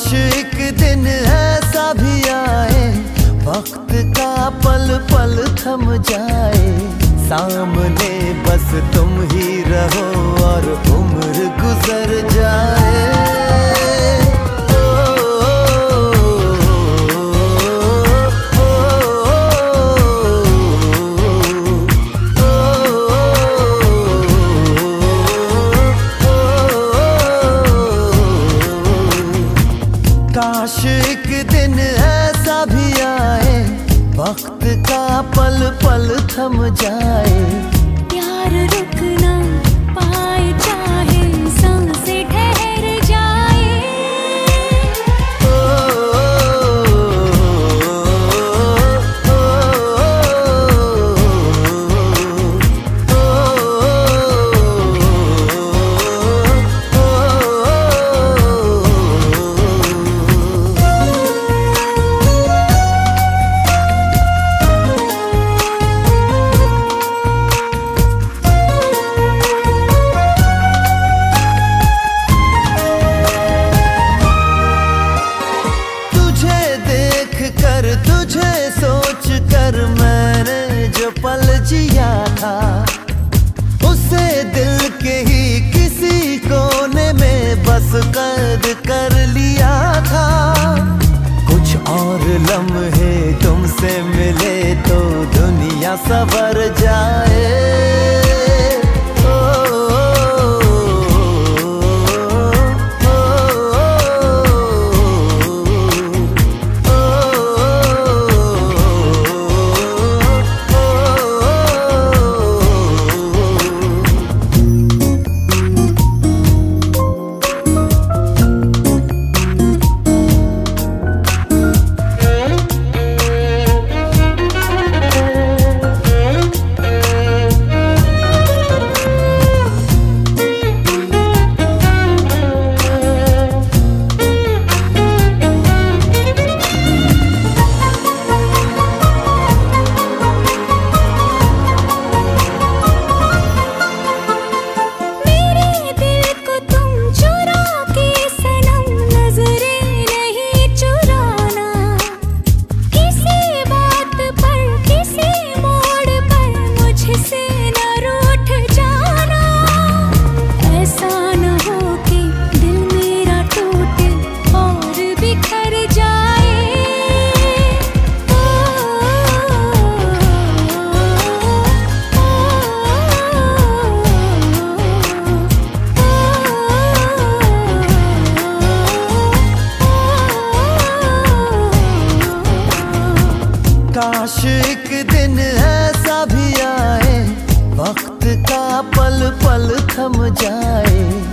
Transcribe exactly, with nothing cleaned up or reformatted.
एक दिन ऐसा भी आए, वक्त का पल पल थम जाए, सामने बस तुम ही रहो और उम्र गुजर जाए। काश एक दिन ऐसा भी आए, वक्त का पल पल थम जाए, प्यार रुक ना पाए चाहे सांसें ठहर जाए। ओ, ओ, कर तुझे सोच कर मैंने जो पल जिया था, उसे दिल के ही किसी कोने में बस कैद कर लिया था। कुछ और लम्हे तुमसे मिले तो दुनिया संवर जाए। काश एक दिन ऐसा भी आए, वक्त का पल पल थम जाए,